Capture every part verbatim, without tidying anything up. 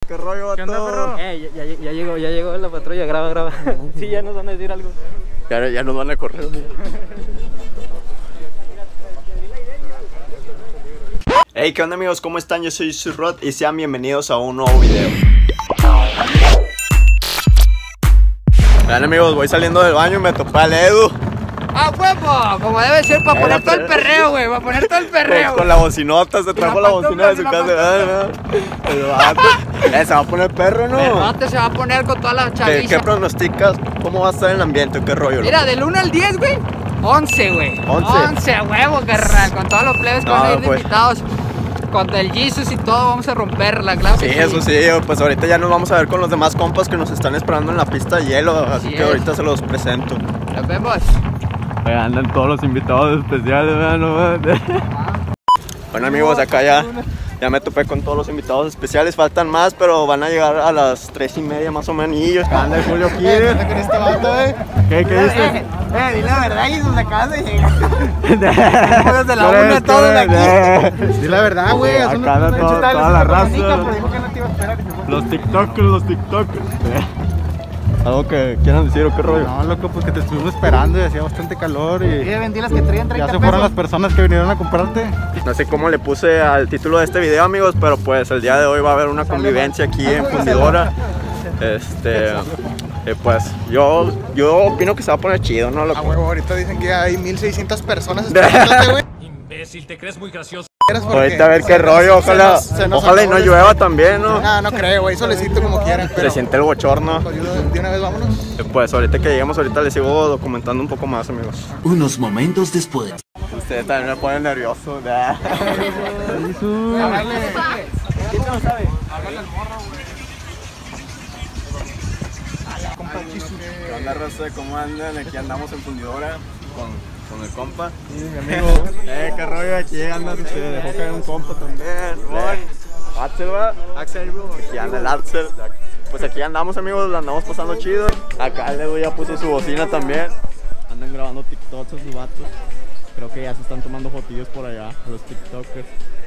¿Qué rollo, ¿Qué onda, perro? Eh, ya, ya, ya llegó, ya llegó la patrulla, graba, graba. Sí, ya nos van a decir algo. Ya, ya nos van a correr, amigo. Hey, ¿qué onda, amigos? ¿Cómo están? Yo soy Surrot y sean bienvenidos a un nuevo video. Vean, amigos, voy saliendo del baño y me topé al Edu. ¡Ah, huevo! Como debe ser, para poner todo el perreo, güey. Para poner todo el perreo. Con, con la bocinota, se trajo la bocina de su casa. El vato. Eh, se va a poner perro, ¿no? El vato se va a poner con toda la ¿Qué, chaviza. ¿Qué pronosticas? ¿Cómo va a estar el ambiente? ¿Qué rollo? Mira, del uno al diez, güey. once, güey. once. once, a huevo, carnal. Con todos los plebes que No, van a ir de pues. invitados. Con el Jesus y todo, vamos a romperla, claro. Sí, que eso sí, pues ahorita ya nos vamos a ver con los demás compas que nos están esperando en la pista de hielo, así Así que es. ahorita se los presento. Nos vemos. Ahí andan todos los invitados especiales, vean nomás. Bueno, amigos, acá ya, ya me topé con todos los invitados especiales, faltan más, pero van a llegar a las tres y media más o menos. Anda el Julio Kid. con este vato, eh. ¿Qué, qué dices? Eh, eh, di la verdad, Jesus, acabas de llegar. Juegos de la una, todos aquí. Di la verdad, güey. Acá Son anda de hecho, toda- estaba toda la hablando con raza. Mónica, pero dijo que no te iba a esperar y se fue. Los TikTokers, los TikTokers. ¿Algo que quieran decir o qué rollo? No, loco, pues que te estuvimos esperando y hacía bastante calor y Sí, vendí las que traían ya treinta se fueron las pesos. personas que vinieron a comprarte. No sé cómo le puse al título de este video, amigos, pero pues el día de hoy va a haber una convivencia aquí en Fundidora. Este, eh, pues yo, yo opino que se va a poner chido, ¿no? Lo Ah, huevo, ahorita dicen que hay mil seiscientas personas esperándote, güey. Imbécil, ¿te crees muy gracioso? Ahorita a ver qué rollo, ojalá, se nos ojalá y no acabó el llueva stock. también, ¿no? No, no creo, güey, solecito como quieran, Se pero siente el bochorno. pues, de una vez vámonos. Eh, Pues ahorita que lleguemos, ahorita les sigo documentando un poco más, amigos. Unos momentos después. Ustedes también me ponen nervioso. ¿Qué onda, raza? ¿Cómo andan? Aquí andamos en Fundidora con, con el compa. Sí, mi amigo. Eh, qué rollo, aquí anda, se dejó caer un compa también. Eh, Axel, va. Axel, bro. Aquí anda el Axel. Pues aquí andamos, amigos, la andamos pasando chido. Acá el Edu ya puso su bocina también. Andan grabando TikToks sus vatos. Creo que ya se están tomando fotillos por allá, los TikTokers.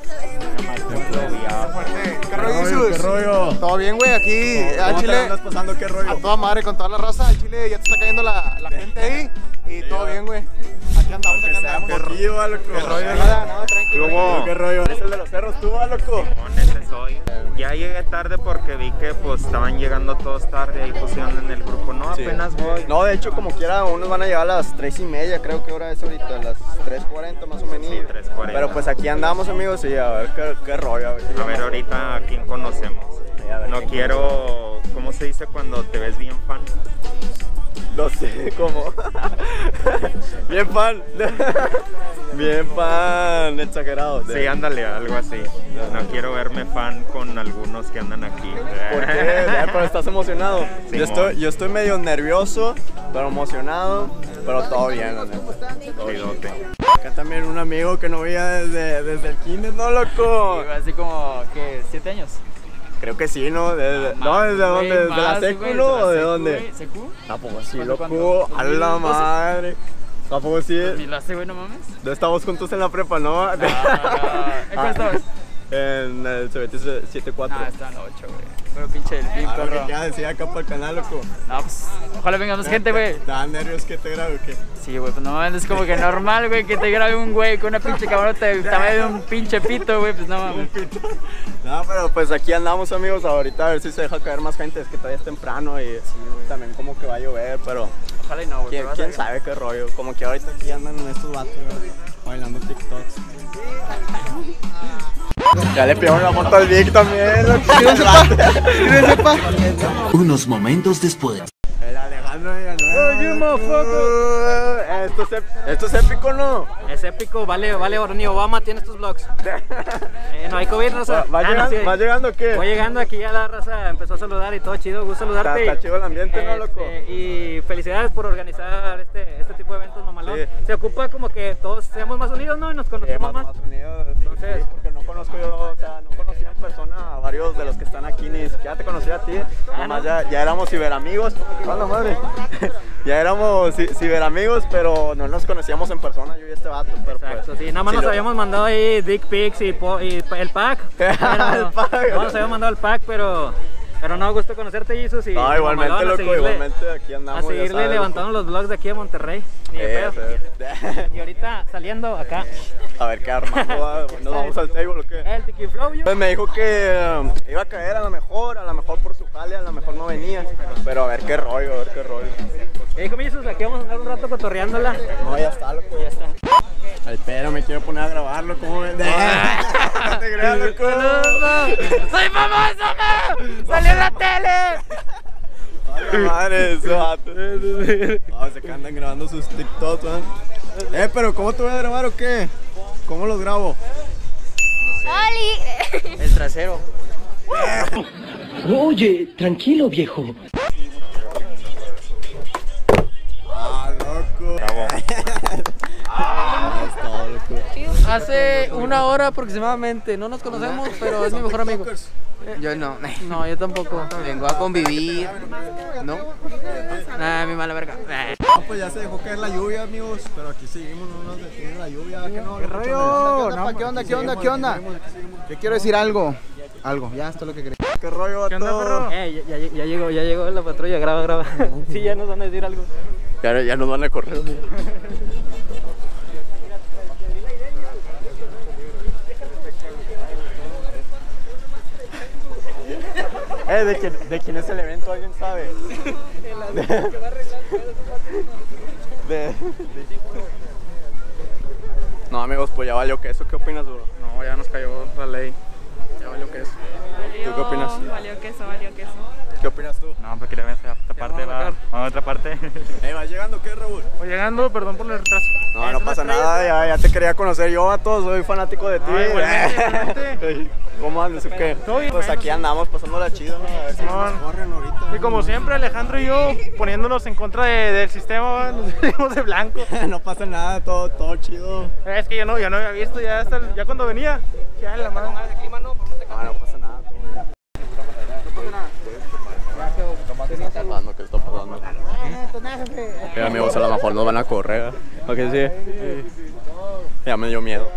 ¿Qué rollo, Jesus? ¿Qué rollo? Todo bien, güey, aquí al ¿Cómo te Chile. andas pasando? ¿Qué rollo? A toda madre con toda la raza, al Chile ya te está cayendo la, la gente ahí y todo bien, güey. Aquí andamos, aquí andamos. ¿Qué rollo, va, loco? ¿Qué rollo? Nada, nada, tranquilo. ¿Cómo? ¿Qué rollo? ¿Eres el de los cerros tú, va, loco? Ese soy. Ya llegué tarde porque vi que pues estaban llegando todos tarde, ahí pusieron en el grupo, no, Sí. apenas voy. No, de hecho, como quiera, unos van a llegar a las tres y media, creo que hora es ahorita, a las tres cuarenta más o menos. Sí, tres cuarenta. Pero pues aquí andamos, amigos, y a ver qué, qué rollo. A ver, si A ver ahorita a quién conocemos. Sí, a ver No quién quiero, ¿cómo se dice cuando te ves bien fan? No sé cómo. Bien fan. Bien fan. Exagerado. Sí, ándale, algo así. No quiero verme fan con algunos que andan aquí. ¿Por qué? Eh, Pero estás emocionado. Sí, Yo estoy, yo estoy medio nervioso, pero emocionado. Pero todo bien, la neta. Todo bien. Chidote. Acá también un amigo que no veía desde, desde el kinder, ¿no, loco? Así como, ¿qué? ¿Siete años? Creo que sí, ¿no? Desde, no, ¿desde dónde? ¿Desde la secu, no? ¿O de dónde? ¿Secu? ¿A poco sí, ¿Cuándo, loco? cuándo? A la madre. ¿A poco sí? ¿Ni lo hace, güey, no mames? No estamos juntos en la prepa, ¿no? Ah, ¿en cuál estabas? En el C B T siete cuatro. Ah, está en ocho, güey. Pero pinche delfín, Ah, lo que perro. queda decir acá para el canal, loco. No, pues, ojalá venga más gente, güey. ¿Te dan nervios que te grabe o qué? Sí, güey, pues no mames, es como que normal, güey, que te grabe un güey con una pinche camarota de tamaño de un pinche pito, güey, pues no mames. No, pero pues aquí andamos, amigos, ahorita a ver si se deja caer más gente, es que todavía es temprano y también como que va a llover, pero Ojalá y no, güey. quién, pero vas a quién ver. sabe qué rollo, como que ahorita aquí andan estos vatos, güey, bailando TikToks. Ya le pidieron la foto al Vic también, loco. Unos momentos después. El Alejandro Esto es, ép- esto es épico, ¿no? Es épico, vale, vale, ni Obama tiene estos vlogs. Eh, no hay COVID, raza. ¿Va, va Ah, no, llegando, sí. ¿Va llegando o qué? Voy llegando aquí, ya la raza empezó a saludar y todo chido, gusto Está, saludarte. está chido el ambiente, ¿no, loco? Este, y felicidades por organizar este, este tipo de eventos, mamalón. Sí. Se ocupa como que todos seamos más unidos, ¿no? Y nos Sí, conocemos más, más. más unidos, sí, Entonces- sí, porque no conozco yo, o sea, no conocía en persona a varios de los que están aquí, ni siquiera te conocía a ti, Ah, nomás ¿no? ya, ya éramos ciberamigos. ¡A la madre! ya éramos ci- ciberamigos, pero no nos conocíamos en persona, yo y este vato. Pero Exacto, pues, sí, nada más sí nos lo- habíamos mandado ahí dick pics y, po- y pa- el pack. Pero, El pack. No nos habíamos mandado el pack, pero, pero no, gusto conocerte, Jesus. Y No, igualmente, mamalón, a loco, seguirle- igualmente aquí andamos. A ya seguirle sabes, levantando los vlogs de aquí de Monterrey. Ni de loco. pedo. Eh, sí. Y ahorita saliendo acá, A ver qué armamos, va, ¿nos vamos al table o qué? el Tiki Flow. yo- Pues me dijo que um, iba a caer a lo mejor, a lo mejor por su jale, a lo mejor no venía. Pero a ver qué rollo, a ver qué rollo. Y dijo, Jesus, aquí vamos a andar un rato cotorreándola. No, ya está, loco. Ya está. Ay, pero me quiero poner a grabarlo, ¿cómo ves? No te creas, loco. ¡Soy famoso, no! ¡Salí en la tele! Ay, madre, ese vato. Vamos, se que andan grabando sus TikToks, ¿eh? Eh, pero ¿cómo te voy a grabar o qué? ¿Cómo los grabo? ¡Oli! El trasero. Oye, tranquilo, viejo. Ah, loco. Ah, es todo, loco. Hace una hora aproximadamente. No nos conocemos, pero es mi mejor amigo. Yo no. No, yo tampoco. Vengo a convivir. ¿No? Ah, mi mala verga. No, pues ya se dejó caer la lluvia, amigos. Pero aquí seguimos, no nos detiene la lluvia. ¿Qué no? ¿Qué rollo? ¿Qué onda? ¿Qué onda? ¿Qué onda? Yo quiero decir algo. Algo, ya esto es lo que quería. ¿Qué rollo, vato? ¿Qué onda, perro? Eh, ya, ya, ya llegó, ya llegó la patrulla, graba, graba. Sí, ya nos van a decir algo. Ya, ya nos van a correr, amigo. Eh, ¿de quién, ¿de quién es el evento? ¿Alguien sabe? De, de- de- No, amigos, pues ya valió que eso. ¿Qué opinas, bro? No, ya nos cayó la ley. Ya valió que eso. ¿Tú qué opinas? Valió queso, valió queso. ¿Qué opinas tú? No, porque quería ver esta parte, va a otra parte. Eh, ¿vas llegando qué, Raúl? Voy llegando, perdón por el retraso. No, no pasa nada, ya, ya te quería conocer yo, vato, soy fanático de ti. Ah, igualmente, igualmente. ¿Cómo andas o qué? Todo bien. Pues aquí andamos pasándola chido, ¿no? A ver si nos corren ahorita. Y como siempre, Alejandro y yo poniéndonos en contra de- del sistema, va, nos venimos de blanco. No pasa nada, todo, todo chido. Es que yo no, yo no había visto, ya, hasta el- ya cuando venía, ya la mano. No, no pasa nada, todo bien. ¿Qué está pasando? ¿Qué está pasando? Eh, amigos, a lo mejor nos van a correr. ¿O qué sí? Ya me dio miedo.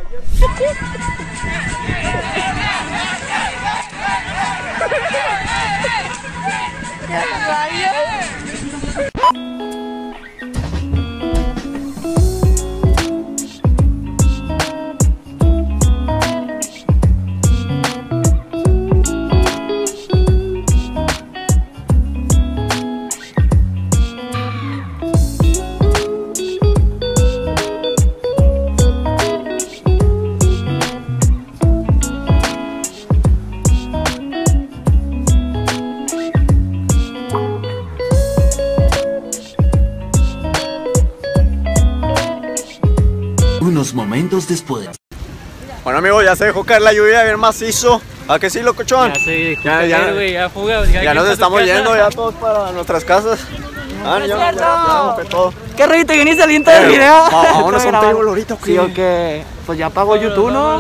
Unos momentos después. Bueno, amigos, ya se dejó caer la lluvia bien macizo. ¿A que sí, locochón? Ya sí, Ya, ya, güey, ya fuga. ya nos estamos yendo ya todos para nuestras casas. Ah, ya, ya, ya, fue todo. ¿Qué rollo te viniste aliento del Eh, video? va- vámonos a un table ahorita, ¿o qué? Sí, o qué. Pues ya pagó YouTube, ¿no?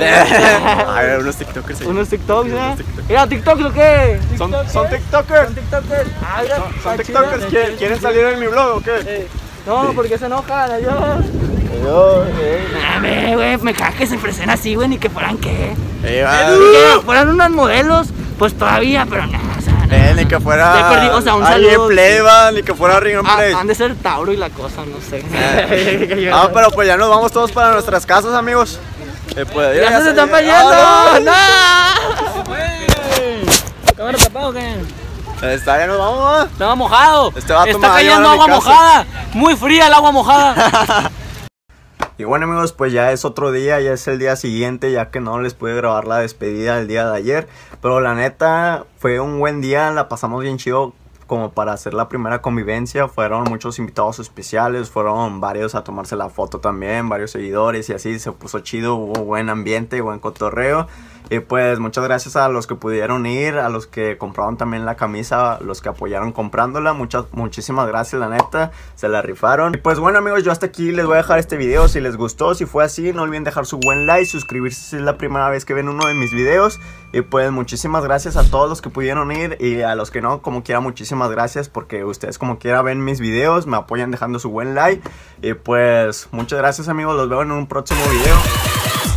A ver, unos TikTokers. sí. Unos TikToks, ¿eh? Mira, TikToks, ¿o qué? ¿Son, son TikTokers? Son TikTokers. Ah, mira, ¿Son, son está TikTokers? chido. ¿Quieren, ¿Quieren salir en mi blog o qué? Eh, No, porque se enojan, adiós. Adiós, eh. Dame, güey, me caga que se ofrecen así, güey, ni que fueran qué. Eh, va. Ni que fueran unos modelos, pues todavía, pero nada, o sea, no. Eh, ni que fuera. Ya perdí, o sea, un alguien saludo. Pleba, ni que fuera Ring and Ah, Play. han de ser Tauro y la cosa, no sé. Ah, pero pues ya nos vamos todos para nuestras casas, amigos. Eh, pues, ¡Ya se se- están ah, fallando! no. ¡No! ¿Cámara tapado o qué? Está, ya nos vamos, ¿va? Estaba mojado. Este vato me Está va a cayendo llevar a mi agua casa. mojada. Muy fría el agua mojada. Y bueno, amigos, pues ya es otro día, ya es el día siguiente, ya que no les pude grabar la despedida del día de ayer. Pero la neta, fue un buen día, la pasamos bien chido como para hacer la primera convivencia. Fueron muchos invitados especiales, fueron varios a tomarse la foto también, varios seguidores y así se puso chido, hubo buen ambiente, buen cotorreo. Y pues muchas gracias a los que pudieron ir, a los que compraron también la camisa, los que apoyaron comprándola. Muchas, muchísimas gracias, la neta, se la rifaron. Y pues bueno amigos, yo hasta aquí les voy a dejar este video. Si les gustó, si fue así, no olviden dejar su buen like, suscribirse si es la primera vez que ven uno de mis videos. Y pues muchísimas gracias a todos los que pudieron ir, y a los que no, como quiera, muchísimas gracias, porque ustedes como quiera ven mis videos, me apoyan dejando su buen like. Y pues muchas gracias amigos, los veo en un próximo video.